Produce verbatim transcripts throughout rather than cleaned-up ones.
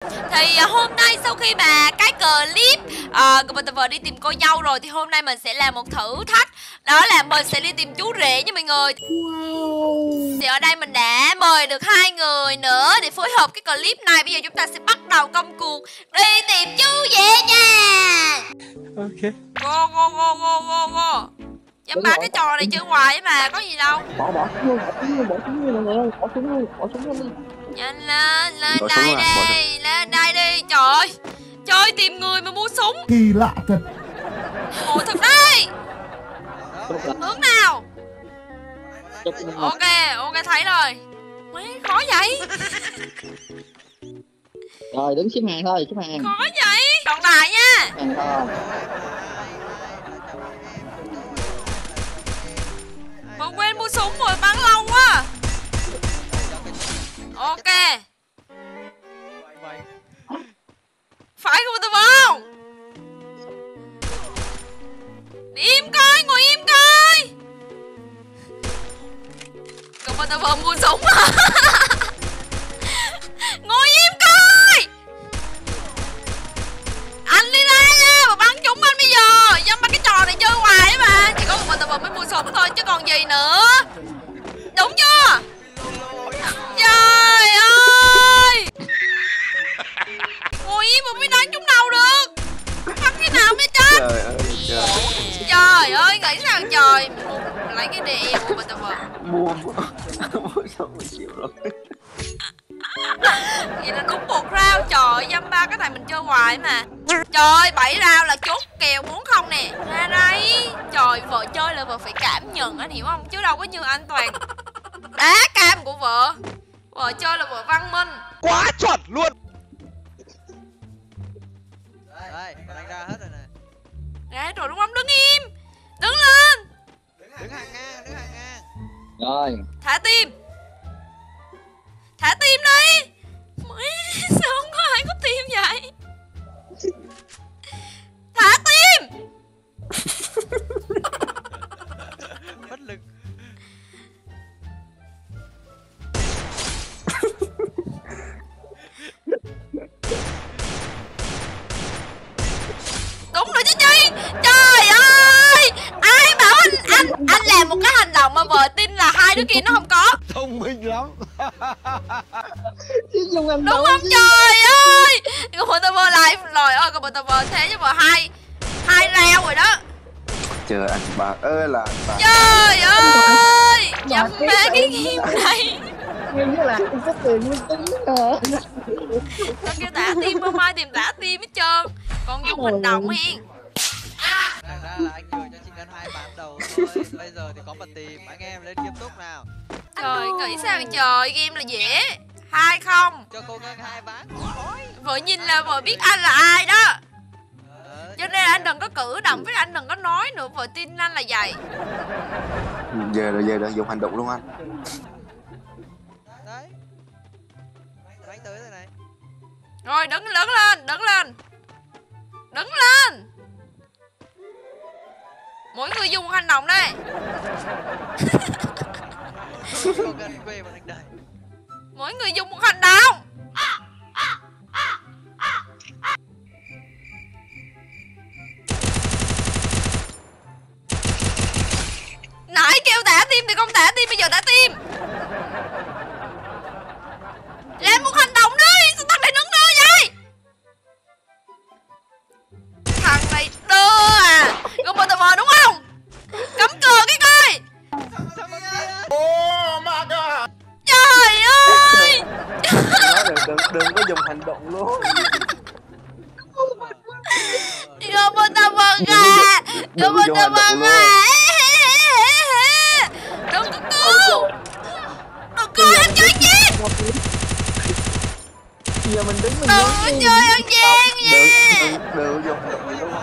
Thì uh, hôm nay sau khi mà cái clip uh, của mình vừa đi tìm cô dâu rồi, thì hôm nay mình sẽ làm một thử thách. Đó là mình sẽ đi tìm chú rể nha mọi người. Wow. Thì ở đây mình đã mời được hai người nữa để phối hợp cái clip này. Bây giờ chúng ta sẽ bắt đầu công cuộc đi tìm chú rể nha. Ok. Go go go go go go. Dám ba cái trò này chơi hoài mà có gì đâu. Bỏ bỏ súng luôn, bỏ súng luôn, bỏ súng luôn mọi người ơi, bỏ súng luôn, bỏ súng luôn. Nhanh lên, lên đây đi, lên đây đi. Trời ơi, chơi tìm người mà mua súng. Kỳ lạ thật. Ủa thật đấy. Hướng nào? Ok, ok thấy rồi. Mấy khó vậy? Rồi đứng xếp hàng thôi, xếp hàng. Khó vậy? Chọn bài nha. Hàng thôi. Mà quên mua súng rồi, bắn lâu quá. Ok. Phải không tụi không? Đi im coi, ngồi im coi. Cậu mà tao vừa mua súng à? Ngồi im coi. Anh đi ra nha, mà bắn trúng anh bây giờ. Dám bắt cái trò này chơi hoài mà. Chỉ có một mình tao vừa mới mua súng thôi chứ còn gì nữa. Đúng chưa? Trời ơi. Ngồi im mà mới đánh trúng đầu được. Bắn cái nào mới chết. Trời ơi trời. Trời ơi, nghĩ sao trời. Lấy cái đèo mà tao vừa Mua mua mua xong một triệu rồi. vậy là đúng một rau. Trời, dăm ba cái này mình chơi hoài mà. Trời, bảy rau là chốt kèo bốn không nè. Ra đây. Trời, vợ chơi là vợ phải cảm nhận, anh hiểu không? Chứ đâu có như anh Toàn đá cam của vợ. Vợ chơi là vợ văn minh. Quá chuẩn luôn. Đây, anh ra hết rồi nè. Ra rồi đúng không? Đứng im. Đứng lên. Đứng hàng ngang, đứng hàng ngang. Rồi. Thả tim. Thả tim đi. Mới sao không có ai có tim vậy? Thả tim. Bất lực. Đúng rồi chứ chi. Trời ơi. Ai bảo anh anh anh làm một cái hành động mà vợ tin là hai đứa kia nó không có. Thông minh lắm. Chứ dùng em Đúng không? Trời ơi. Còn bọn tao vợ lại. Rồi ơi, còn bọn tao vợ thế chứ vợ hai hai rau rồi đó. Chờ anh bà ơi là anh bà. Trời ơi. Dám má cái game này. Nghe như là em có tiền nguyên tính hả? Tao kêu tả tim, không ai tìm tả tim hết trơn. Còn dùng hành động hen. Thành ra là anh nhường cho chị Ngân hai ván đầu thôi. Bây giờ thì có mà tìm. Anh em lên nghiêm túc nào. Trời, nghĩ sao trời, game là dễ. Hai không. Cho cô Ngân hai ván. Vợ nhìn là vợ biết anh là ai đó. Cho nên là anh đừng có cử động với anh, đừng có nói nữa, vợ tin anh là vậy. Giờ rồi, giờ đang dùng hành động luôn anh. Đấy. Đánh tới rồi này. Rồi đứng đứng lên, đứng lên. Đứng lên. Mỗi người dùng một hành động đây. Cô Ngân về mà đánh đẩy. Mỗi người dùng một hành động. Nãy kêu tả tim thì không tả tim, bây giờ tả tim. Làm một hành động đi. Sao thằng này đứng đưa vậy? Thằng này đưa à. Còn một tờ mờ đúng không? Cắm cờ cái coi. Oh my god. Trời ơi. Đừng, đừng, đừng có dùng hành động luôn. Còn một tờ mờ à. Còn một tờ mờ à. Đừng có cứu. Đừng coi anh chơi chết. Giờ mình đứng mình Đừng có chơi ăn gian nha. Đừng, đừng dùng hành động gì luôn.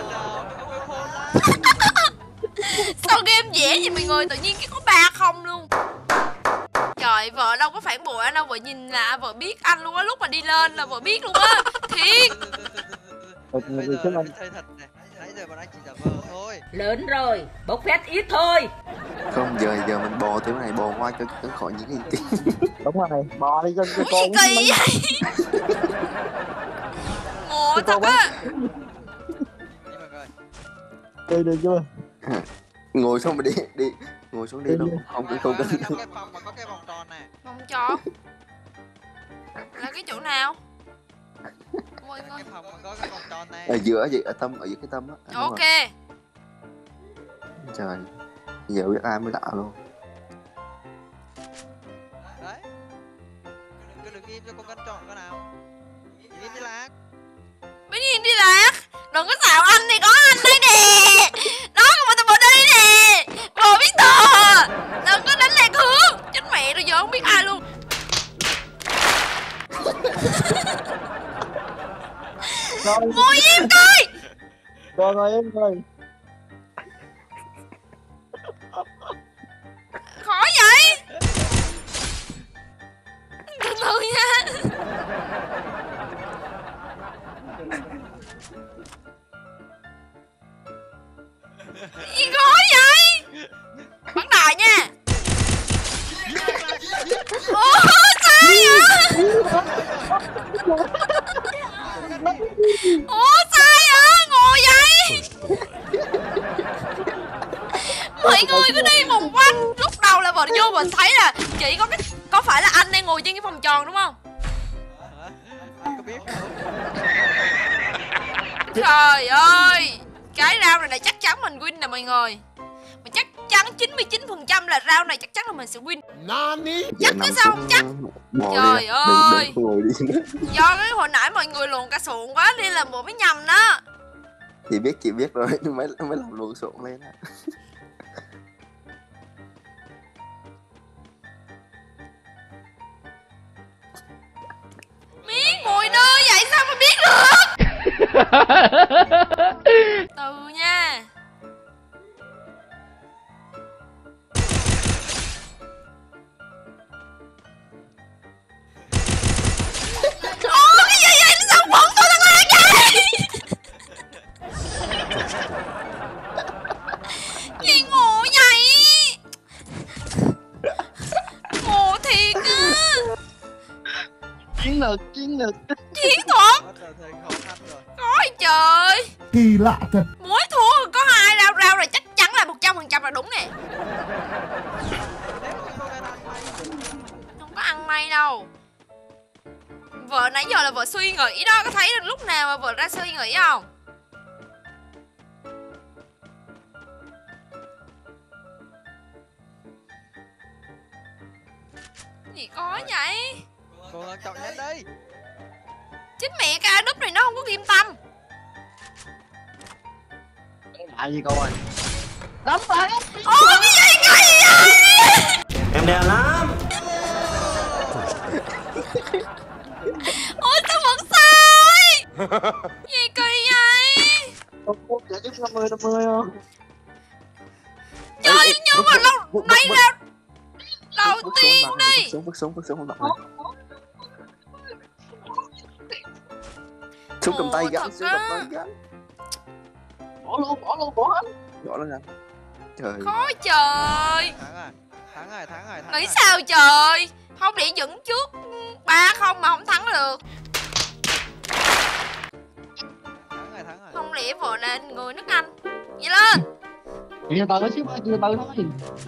Sao game dễ vậy mọi người, tự nhiên cái có ba không luôn. Trời, vợ đâu có phản bội anh đâu, vợ nhìn là vợ biết anh luôn á, lúc mà đi lên là vợ biết luôn á. Thiệt. Bây giờ anh chơi thật này. Nãy giờ bọn anh chỉ giả vờ thôi. Lớn rồi, bốc phét ít thôi. Không, giờ giờ mình bò thế này, bò qua cho cho khỏi những cái tiếng. Đúng rồi, bò đi cho cho Ủa gì kỳ vậy? Ủa thật á. Nhưng mà coi. Đây được chưa? Ngồi xuống mà đi đi ngồi xuống đi đâu không Ngoài- không ngoài cần. trong cái phòng mà có cái vòng tròn nè. Vòng tròn là cái chỗ nào? Mọi người. Cái phòng mà có cái vòng tròn này. Ở giữa ở giữa ở tâm ở giữa cái tâm á. Đúng Ok. rồi. Trời, giờ biết ai mới lạ luôn. Đấy. Cứ đừng im cho con gắn tròn cái nào. Im đi lạc. Bí Nhiên đi lạc. Đừng có xạo anh thì có anh đây nè. Đó còn tao bỏ đây nè. Bồ biết tờ. Đừng có đánh lạc hướng. Chết mẹ rồi giờ không biết ai luôn. Rồi, Ngồi im coi. rồi ngồi em rồi. Khó vậy. Từ từ nha. Gì khó vậy? Bắn đại nha. Ủa sao vậy? Ủa sao vậy? Ngồi vậy? Mọi người cứ đi vòng quanh. Lúc đầu là bọn vô mình thấy là chỉ có cái có phải là anh đang ngồi trên cái vòng tròn đúng không? Hả? Anh có biết không? Trời ơi. Cái round này là chắc chắn mình win nè mọi người. Mà chắc chắn chín mươi chín phần trăm là round này chắc chắn là mình sẽ win. Chắc Giờ cái nằm sao xuống, chắc. bò Trời đi. ơi. Đừng, đừng ngồi đi. Do cái hồi nãy mọi người luồn cả xuồng quá nên là bộ mới nhầm đó. Chị biết chị biết rồi mới mới làm luồn xộn lên á. Miếng ngồi nơi vậy sao mà biết được. Từ nha. Ồ cái gì vậy? Sao bỗng tôi thằng Lan vậy? Gì ngộ vậy? Ngộ thiệt á. Chiến lược, chiến lược. Chiến thuật. Bắt đầu thấy khó khăn rồi. Ôi trời. Kỳ lạ thật. Mỗi thua có hai rau rau rồi chắc chắn là một trăm phần trăm là đúng nè. Nếu mà cô gái ăn may. Không có ăn may đâu. Vợ nãy giờ là vợ suy nghĩ đó. Có thấy lúc nào mà vợ ra suy nghĩ không? Gì có vậy? Cô gắng chọn nhanh đây. Chứ mẹ cái đúp này nó không có ghim tâm. Lại gì coi. Đấm lại. Ồ cái gì cái gì vậy? Em đeo lắm. Ôi sao vẫn sai? Gì kỳ vậy? Không giải thích năm mươi năm mươi không? Trời nhưng mà lâu đây là đầu Bước xuống tiên bằng, đi. bước xuống bước xuống bước xuống bằng. Xuống cầm tay Ồ, gắn thật xuống cầm á. tay gắn. Bỏ luôn, bỏ luôn, bỏ hết. Rõ lên anh. Trời. Khó trời. Thắng rồi. Thắng rồi, thắng rồi, thắng Nghĩ rồi. sao trời? Không để dẫn trước ba không mà không thắng được. Thắng rồi, thắng rồi. Không lẽ vợ là người nước Anh. Vậy lên. Từ từ xíu, từ từ thôi.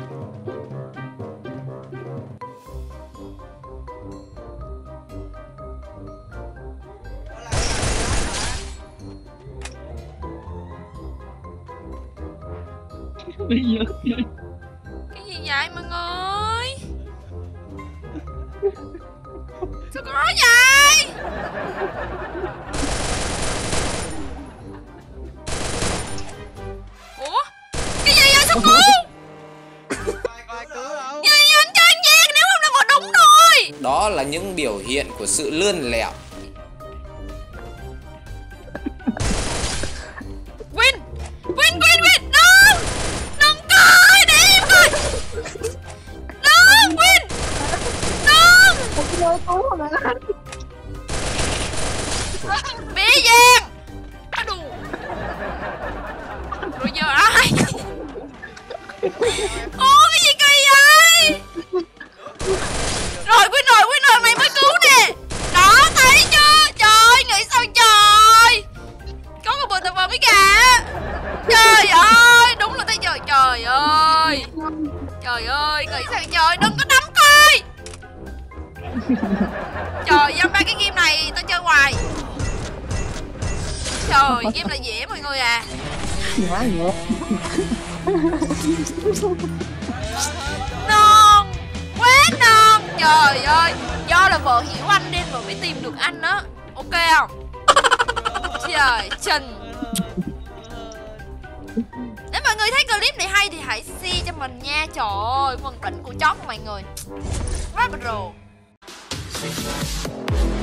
Bây giờ Cái gì vậy mọi người? Sao có vậy? Ủa? Cái gì vậy? Sao cứu? Ai cứu đâu? Gì vậy? Anh cho anh Giang nếu không là vợ đúng rồi. Đó là những biểu hiện của sự lươn lẹo. Win. Win win win. Đừng. Đừng coi. Để em coi. Đừng Win. Đừng. Bé Giang. Á đù. Rồi giờ ai? Ô cái gì kỳ vậy? Rồi Win rồi Win rồi mày mới cứu nè. Đó thấy chưa? Trời nghĩ sao trời? Trời ơi, nghĩ sao trời, đừng có đấm coi. Trời, dám ba cái game này tao chơi hoài. Trời, game là dễ mọi người à. Quá nhiều. Non, quá non. Trời ơi, do là vợ hiểu anh nên vợ mới tìm được anh đó. Ok không? Trời, Trần. Nếu mọi người thấy clip này hay thì hãy share cho mình nha. Trời ơi, phần đỉnh của chót mọi người. Quá bro.